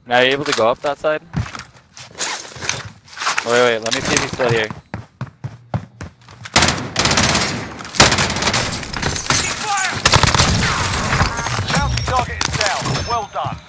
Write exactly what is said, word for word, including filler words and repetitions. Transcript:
Now, are you able to go up that side? Oh, wait, wait, let me see if he's still here. Bounty target is down. Well done.